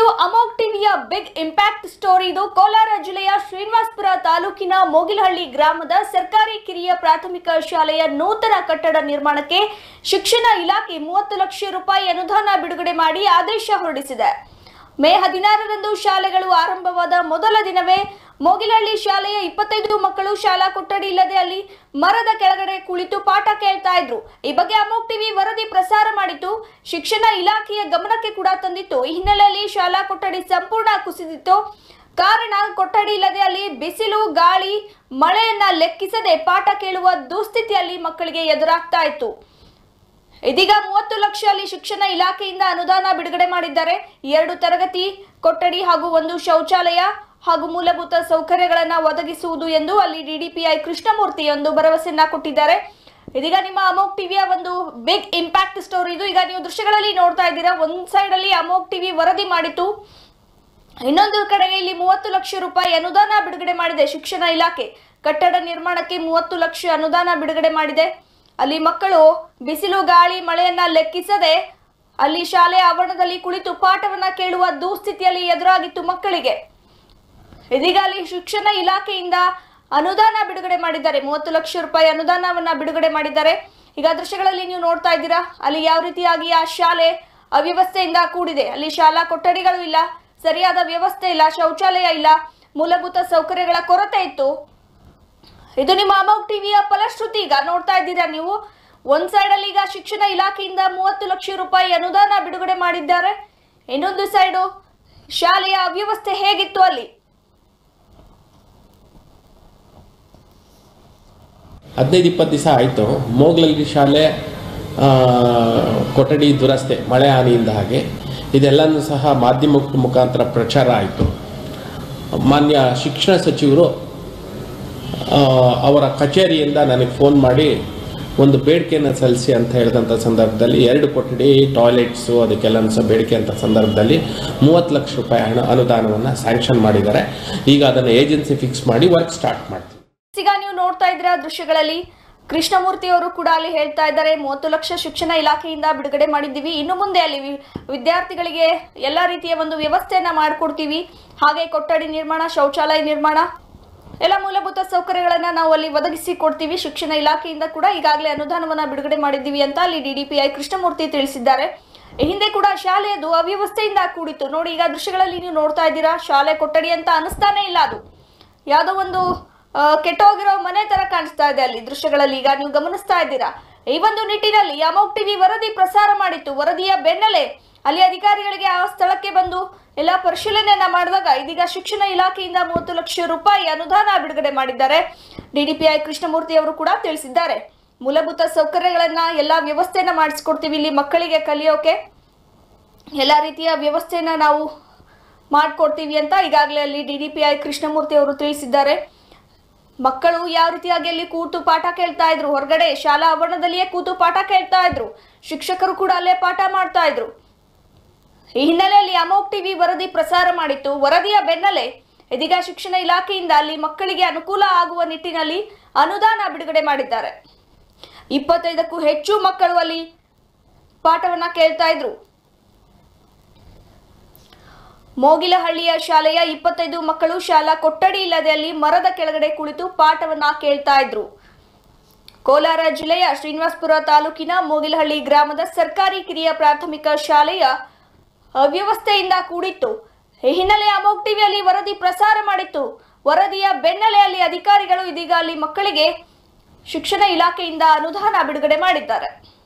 ಇದು ಅಮೋಘ್ ಟಿವಿಯ big impact story. ಇದು ಕೋಲಾರ ಜಿಲ್ಲೆಯ ಶ್ರೀನಿವಾಸಪುರ ತಾಲೂಕಿನ ಮೋಗಿಲಹಳ್ಳಿ ಗ್ರಾಮದ ಸರ್ಕಾರಿ ಕಿರಿಯ ಪ್ರಾಥಮಿಕ ಶಾಲೆಯ ನೂತನ ಕಟ್ಟಡ ನಿರ್ಮಾಣಕ್ಕೆ ಶಿಕ್ಷಣ ಇಲಾಖೆ 30 ಲಕ್ಷ ರೂಪಾಯಿ ಅನುದಾನ ಬಿಡುಗಡೆ ಮಾಡಿ ಆದೇಶ ಹೊರಡಿಸಿದೆ. ಮೇ 16ರಂದು ಶಾಲೆಗಳು ಆರಂಭವಾದ ಮೊದಲ ದಿನವೇ ಮೋಗಿಲಹಳ್ಳಿ ಶಾಲೆಯ 25 ಮಕ್ಕಳು ಶಾಲಾ ಕೊಠಡಿ ಇಲ್ಲದೆ ಅಲ್ಲಿ ಮರದ ಕೆಳಗಡೆ ಕುಳಿತು ಪಾಠ ಕೇಳ್ತಾ ಇದ್ರು. ಈ ಬಗ್ಗೆ ಅಮೋಘ್ ಟಿವಿ ವರದಿ ಪ್ರಸಾರ ಮಾಡಿತ್ತು. ಶಿಕ್ಷಣ ಇಲಾಖೆಯ ಗಮನಕ್ಕೆ ಕೂಡ ತಂದಿತ್ತು. ಈ ಹಿನ್ನೆಲೆಯಲ್ಲಿ ಶಾಲಾ ಕೊಠಡಿ ಸಂಪೂರ್ಣ ಕುಸಿದಿತ್ತು. ಕಾರಣ ಕೊಠಡಿ ಇಲ್ಲದೆ ಅಲ್ಲಿ ಬಿಸಿಲು, ಗಾಳಿ, ಮಳೆಯನ್ನ ಲೆಕ್ಕಿಸದೆ ಪಾಠ ಕೇಳುವ ದುಸ್ಥಿತಿಯಲ್ಲಿ ಮಕ್ಕಳಿಗೆ ಎದುರಾಗ್ತಾ ಇತ್ತು. ಇದೀಗ 30 ಲಕ್ಷ ಅಲ್ಲಿ ಶಿಕ್ಷಣ ಇಲಾಖೆಯಿಂದ ಅನುದಾನ ಬಿಡುಗಡೆ ಮಾಡಿದ್ದಾರೆ. 2 ತರಗತಿ ಕೊಠಡಿ ಹಾಗೂ 1 ಶೌಚಾಲಯ ಹಾಗೂ ಮೂಲಭೂತ ಸೌಕರ್ಯಗಳನ್ನು ಒದಗಿಸುವುದು ಎಂದು ಅಲ್ಲಿ ಡಿಡಿಪಿಐ ಕೃಷ್ಣಮೂರ್ತಿ ಒಂದು ಭರವಸೆಯನ್ನ ಕೊಟ್ಟಿದ್ದಾರೆ. ಇದೀಗ ನಿಮ್ಮ ಅಮೋಘ್ ಟಿವಿಯ ಒಂದು ಬಿಗ್ ಇಂಪ್ಯಾಕ್ಟ್ ಸ್ಟೋರಿ ಇದು. ಈಗ ನೀವು ದೃಶ್ಯಗಳಲ್ಲಿ ನೋಡ್ತಾ ಇದ್ದೀರಾ. ಒಂದು ಸೈಡ್ ಅಲ್ಲಿ ಅಮೋಘ್ ಟಿವಿ ವರದಿ ಮಾಡಿತು, ಇನ್ನೊಂದು ಕಡೆಗೆ ಇಲ್ಲಿ 30 ಲಕ್ಷ ರೂಪಾಯಿ ಅನುದಾನ ಬಿಡುಗಡೆ ಮಾಡಿದೆ ಶಿಕ್ಷಣ ಇಲಾಖೆ. ಕಟ್ಟಡ ನಿರ್ಮಾಣಕ್ಕೆ 30 ಲಕ್ಷ ಅನುದಾನ ಬಿಡುಗಡೆ ಮಾಡಿದೆ. ಅಲ್ಲಿ ಮಕ್ಕಳು ಬಿಸಿಲು, ಗಾಳಿ, ಮಳೆಯನ್ನ ಲೆಕ್ಕಿಸದೆ ಅಲ್ಲಿ ಶಾಲೆಯ ಆವರಣದಲ್ಲಿ ಕುಳಿತು ಪಾಠವನ್ನ ಕೇಳುವ ದುಸ್ಥಿತಿಯಲ್ಲಿ ಎದುರಾಗಿತ್ತು ಮಕ್ಕಳಿಗೆ. ಇದೀಗ ಅಲ್ಲಿ ಶಿಕ್ಷಣ ಇಲಾಖೆಯಿಂದ ಅನುದಾನ ಬಿಡುಗಡೆ ಮಾಡಿದ್ದಾರೆ. 30 ಲಕ್ಷ ರೂಪಾಯಿ ಅನುದಾನವನ್ನ ಬಿಡುಗಡೆ ಮಾಡಿದ್ದಾರೆ. ಈಗ ದೃಶ್ಯಗಳಲ್ಲಿ ನೀವು ನೋಡ್ತಾ ಇದ್ದೀರಾ. ಅಲ್ಲಿ ಯಾವ ರೀತಿಯಾಗಿ ಆ ಶಾಲೆ ಅವ್ಯವಸ್ಥೆಯಿಂದ ಕೂಡಿದೆ. ಅಲ್ಲಿ ಶಾಲಾ ಕೊಠಡಿಗಳು ಇಲ್ಲ, ಸರಿಯಾದ ವ್ಯವಸ್ಥೆ ಇಲ್ಲ, ಶೌಚಾಲಯ ಇಲ್ಲ, ಮೂಲಭೂತ ಸೌಕರ್ಯಗಳ ಕೊರತೆ ಇತ್ತು. ಇದು ನಿಮ್ಮ ಅಮೋಘ್ ಟಿವಿಯ ಫಲಶ್ರುತಿ. ಈಗ ನೋಡ್ತಾ ಇದ್ದೀರಾ ನೀವು. ಒಂದ್ ಸೈಡ್ ಅಲ್ಲಿ ಈಗ ಶಿಕ್ಷಣ ಇಲಾಖೆಯಿಂದ 30 ಲಕ್ಷ ರೂಪಾಯಿ ಅನುದಾನ ಬಿಡುಗಡೆ ಮಾಡಿದ್ದಾರೆ. ಇನ್ನೊಂದು ಸೈಡು ಶಾಲೆಯ ಅವ್ಯವಸ್ಥೆ ಹೇಗಿತ್ತು ಅಲ್ಲಿ. 15-20 ದಿವಸ ಆಯಿತು. ಮೋಗ್ಲಹಳ್ಳಿ ಶಾಲೆ ಕೊಠಡಿ ದುರಸ್ತೆ, ಮಳೆ ಹಾನಿಯಿಂದ ಹಾಗೆ ಇದೆಲ್ಲನೂ ಸಹ ಮಾಧ್ಯಮದ ಮುಖಾಂತರ ಪ್ರಚಾರ ಆಯಿತು. ಮಾನ್ಯ ಶಿಕ್ಷಣ ಸಚಿವರು ಅವರ ಕಚೇರಿಯಿಂದ ನನಗೆ ಫೋನ್ ಮಾಡಿ ಒಂದು ಬೇಡಿಕೆಯನ್ನು ಸಲ್ಲಿಸಿ ಅಂತ ಹೇಳಿದಂಥ ಸಂದರ್ಭದಲ್ಲಿ 2 ಕೊಠಡಿ, ಟಾಯ್ಲೆಟ್ಸು, ಅದಕ್ಕೆಲ್ಲ ಸಹ ಬೇಡಿಕೆ ಅಂತ ಸಂದರ್ಭದಲ್ಲಿ 30 ಲಕ್ಷ ರೂಪಾಯಿ ಅನುದಾನವನ್ನು ಸ್ಯಾಂಕ್ಷನ್ ಮಾಡಿದ್ದಾರೆ. ಈಗ ಅದನ್ನು ಏಜೆನ್ಸಿ ಫಿಕ್ಸ್ ಮಾಡಿ ವರ್ಕ್ ಸ್ಟಾರ್ಟ್ ಮಾಡ್ತೀವಿ. ಈಗ ನೀವು ನೋಡ್ತಾ ಇದ್ದೀರಾ ದೃಶ್ಯಗಳಲ್ಲಿ ಕೃಷ್ಣಮೂರ್ತಿ ಅವರು ಕೂಡ ಅಲ್ಲಿ ಹೇಳ್ತಾ ಇದ್ದಾರೆ, 30 ಲಕ್ಷ ಶಿಕ್ಷಣ ಇಲಾಖೆಯಿಂದ ಬಿಡುಗಡೆ ಮಾಡಿದ್ದೀವಿ. ಇನ್ನು ಮುಂದೆ ಅಲ್ಲಿ ವಿದ್ಯಾರ್ಥಿಗಳಿಗೆ ಎಲ್ಲ ರೀತಿಯ ಒಂದು ವ್ಯವಸ್ಥೆಯನ್ನ ಮಾಡಿಕೊಡ್ತೀವಿ. ಹಾಗೆ ಕೊಠಡಿ ನಿರ್ಮಾಣ, ಶೌಚಾಲಯ ನಿರ್ಮಾಣ, ಎಲ್ಲ ಮೂಲಭೂತ ಸೌಕರ್ಯಗಳನ್ನ ನಾವು ಅಲ್ಲಿ ಒದಗಿಸಿ ಕೊಡ್ತೀವಿ. ಶಿಕ್ಷಣ ಇಲಾಖೆಯಿಂದ ಕೂಡ ಈಗಾಗಲೇ ಅನುದಾನವನ್ನ ಬಿಡುಗಡೆ ಮಾಡಿದ್ದೀವಿ ಅಂತ ಅಲ್ಲಿ ಡಿಡಿಪಿಐ ಕೃಷ್ಣಮೂರ್ತಿ ತಿಳಿಸಿದ್ದಾರೆ. ಈ ಹಿಂದೆ ಕೂಡ ಶಾಲೆಯದು ಅವ್ಯವಸ್ಥೆಯಿಂದ ಕೂಡಿತ್ತು. ನೋಡಿ, ಈಗ ದೃಶ್ಯಗಳಲ್ಲಿ ನೀವು ನೋಡ್ತಾ ಇದ್ದೀರಾ. ಶಾಲೆ ಕೊಠಡಿ ಅಂತ ಅನಿಸ್ತಾನೆ ಇಲ್ಲ, ಅದು ಯಾವುದೋ ಒಂದು ಕೆಟ್ಟೋಗಿರೋ ಮನೆ ತರ ಕಾಣಿಸ್ತಾ ಇದೆ ಅಲ್ಲಿ ದೃಶ್ಯಗಳಲ್ಲಿ. ಈಗ ನೀವು ಗಮನಿಸ್ತಾ ಇದ್ದೀರಾ. ಈ ಒಂದು ನಿಟ್ಟಿನಲ್ಲಿ ಅಮೋಘ್ ಟಿವಿ ವರದಿ ಪ್ರಸಾರ ಮಾಡಿತ್ತು. ವರದಿಯ ಬೆನ್ನಲ್ಲೇ ಅಲ್ಲಿ ಅಧಿಕಾರಿಗಳಿಗೆ ಆ ಸ್ಥಳಕ್ಕೆ ಬಂದು ಎಲ್ಲ ಪರಿಶೀಲನೆಯನ್ನ ಮಾಡಿದಾಗ ಇದೀಗ ಶಿಕ್ಷಣ ಇಲಾಖೆಯಿಂದ 30 ಲಕ್ಷ ರೂಪಾಯಿ ಅನುದಾನ ಬಿಡುಗಡೆ ಮಾಡಿದ್ದಾರೆ. ಡಿಡಿಪಿಐ ಕೃಷ್ಣಮೂರ್ತಿ ಅವರು ಕೂಡ ತಿಳಿಸಿದ್ದಾರೆ. ಮೂಲಭೂತ ಸೌಕರ್ಯಗಳನ್ನ ಎಲ್ಲ ವ್ಯವಸ್ಥೆಯನ್ನ ಮಾಡಿಸ್ಕೊಡ್ತೀವಿ. ಇಲ್ಲಿ ಮಕ್ಕಳಿಗೆ ಕಲಿಯೋಕೆ ಎಲ್ಲ ರೀತಿಯ ವ್ಯವಸ್ಥೆಯನ್ನ ನಾವು ಮಾಡಿಕೊಡ್ತೀವಿ ಅಂತ ಈಗಾಗಲೇ ಅಲ್ಲಿ ಡಿಡಿಪಿಐ ಕೃಷ್ಣಮೂರ್ತಿ ಅವರು ತಿಳಿಸಿದ್ದಾರೆ. ಮಕ್ಕಳು ಯಾವ ರೀತಿಯಾಗಿ ಅಲ್ಲಿ ಕೂತು ಪಾಠ ಕೇಳ್ತಾ ಇದ್ರು, ಹೊರಗಡೆ ಶಾಲಾ ಆವರಣದಲ್ಲಿಯೇ ಕೂತು ಪಾಠ ಕೇಳ್ತಾ ಇದ್ರು, ಶಿಕ್ಷಕರು ಕೂಡ ಅಲ್ಲೇ ಪಾಠ ಮಾಡ್ತಾ ಇದ್ರು. ಈ ಹಿನ್ನೆಲೆಯಲ್ಲಿ ಅಮೋಘ್ ಟಿವಿ ವರದಿ ಪ್ರಸಾರ ಮಾಡಿತ್ತು. ವರದಿಯ ಬೆನ್ನಲ್ಲೇ ಇದೀಗ ಶಿಕ್ಷಣ ಇಲಾಖೆಯಿಂದ ಅಲ್ಲಿ ಮಕ್ಕಳಿಗೆ ಅನುಕೂಲ ಆಗುವ ನಿಟ್ಟಿನಲ್ಲಿ ಅನುದಾನ ಬಿಡುಗಡೆ ಮಾಡಿದ್ದಾರೆ. 25ಕ್ಕೂ ಹೆಚ್ಚು ಮಕ್ಕಳು ಅಲ್ಲಿ ಪಾಠವನ್ನ ಕೇಳ್ತಾ ಇದ್ರು. ಮೋಗಿಲಹಳ್ಳಿಯ ಶಾಲೆಯ 25 ಮಕ್ಕಳು ಶಾಲಾ ಕೊಠಡಿ ಇಲ್ಲದೆ ಅಲ್ಲಿ ಮರದ ಕೆಳಗಡೆ ಕುಳಿತು ಪಾಠವನ್ನ ಕೇಳ್ತಾ ಇದ್ರು. ಕೋಲಾರ ಜಿಲ್ಲೆಯ ಶ್ರೀನಿವಾಸಪುರ ತಾಲೂಕಿನ ಮೋಗಿಲಹಳ್ಳಿ ಗ್ರಾಮದ ಸರ್ಕಾರಿ ಕಿರಿಯ ಪ್ರಾಥಮಿಕ ಶಾಲೆಯ ಅವ್ಯವಸ್ಥೆಯಿಂದ ಕೂಡಿತ್ತು. ಈ ಹಿನ್ನೆಲೆ ಅಮೋಘ್ ಟಿವಿಯಲ್ಲಿ ವರದಿ ಪ್ರಸಾರ ಮಾಡಿತ್ತು. ವರದಿಯ ಬೆನ್ನಲ್ಲೇ ಅಲ್ಲಿ ಅಧಿಕಾರಿಗಳು ಇದೀಗ ಅಲ್ಲಿ ಮಕ್ಕಳಿಗೆ ಶಿಕ್ಷಣ ಇಲಾಖೆಯಿಂದ ಅನುದಾನ ಬಿಡುಗಡೆ ಮಾಡಿದ್ದಾರೆ.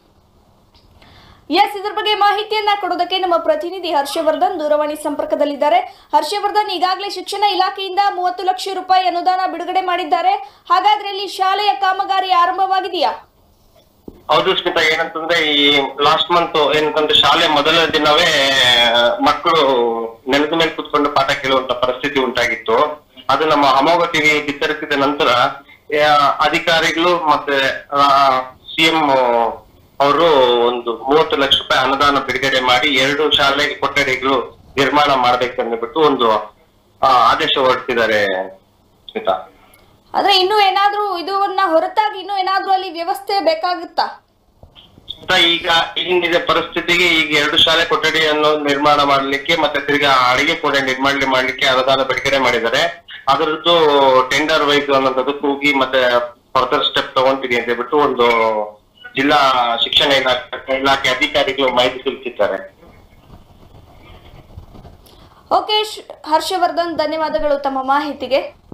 ಇದ್ರ ಬಗ್ಗೆ ಮಾಹಿತಿಯನ್ನ ಕೊಡೋದಕ್ಕೆ ನಮ್ಮ ಪ್ರತಿನಿಧಿ ಹರ್ಷವರ್ಧನ್ ದೂರವಾಣಿ ಸಂಪರ್ಕದಲ್ಲಿದ್ದಾರೆ. ಹರ್ಷವರ್ಧನ್, ಈಗಾಗಲೇ ಶಿಕ್ಷಣ ಇಲಾಖೆಯಿಂದ 30 ಲಕ್ಷ ರೂಪಾಯಿ ಅನುದಾನ ಬಿಡುಗಡೆ ಮಾಡಿದ್ದಾರೆ. ಹಾಗಾದ್ರೆ ಇಲ್ಲಿ ಶಾಲೆಯ ಕಾಮಗಾರಿ ಆರಂಭವಾಗಿದೆಯಾ? ಹೌದು ಸ್ಮಿತಾ, ಏನಂತಂದ್ರೆ ಈ ಲಾಸ್ಟ್ ಮಂತ್ ಏನಂತಂದ್ರೆ ಶಾಲೆ ಮೊದಲ ದಿನವೇ ಮಕ್ಕಳು ನೆಲದ ಮೇಲೆ ಕುತ್ಕೊಂಡು ಪಾಠ ಕೇಳುವಂತ ಪರಿಸ್ಥಿತಿ ಉಂಟಾಗಿತ್ತು. ಅದು ನಮ್ಮ ಅಮೋಘ ಟಿವಿ ಬಿತ್ತರಿಸಿದ ನಂತರ ಅಧಿಕಾರಿಗಳು ಮತ್ತೆ ಸಿಎಂ ಅವರು ಒಂದು 30 ಲಕ್ಷ ರೂಪಾಯಿ ಅನುದಾನ ಬಿಡುಗಡೆ ಮಾಡಿ 2 ಶಾಲೆ ಕೊಠಡಿಗಳು ನಿರ್ಮಾಣ ಮಾಡ್ಬೇಕಂದ್ಬಿಟ್ಟು ಒಂದು ಆದೇಶ ಹೊರಡಿಸಿದ್ದಾರೆ ಸ್ಮಿತಾ. ಆದ್ರೆ ಇನ್ನು ಏನಾದ್ರೂ ಇದನ್ನ ಹೊರತಾಗಿ ಇನ್ನು ಏನಾದ್ರೂ ಅಲ್ಲಿ ವ್ಯವಸ್ಥೆ ಬೇಕಾಗುತ್ತಾ? ಈಗ ಈಗಿನ ಪರಿಸ್ಥಿತಿಗೆ ಈಗ 2 ಶಾಲೆ ಕೊಠಡಿಯನ್ನು ನಿರ್ಮಾಣ ಮಾಡ್ಲಿಕ್ಕೆ ಮತ್ತೆ ತಿರ್ಗಾ ಅಡಿಗೆ ಕೋಣೆ ನಿರ್ಮಾಣ ಮಾಡ್ಲಿಕ್ಕೆ ಅನುದಾನ ಬಿಡುಗಡೆ ಮಾಡಿದ್ದಾರೆ. ಅದರದ್ದು ಟೆಂಡರ್ ವೈಸ್ ಅನ್ನೋದು ಕೂಗಿ ಮತ್ತೆ ಫರ್ದರ್ ಸ್ಟೆಪ್ ತಗೊಂತೀವಿ ಅಂತ ಹೇಳ್ಬಿಟ್ಟು ಒಂದು ಜಿಲ್ಲಾ ಶಿಕ್ಷಣ ಇಲಾಖೆ ಅಧಿಕಾರಿಗಳು ಮಾಹಿತಿ ತಿಳಿಸಿದ್ದಾರೆ. ಓಕೆ ಹರ್ಷವರ್ಧನ್, ಧನ್ಯವಾದಗಳು ತಮ್ಮ ಮಾಹಿತಿಗೆ.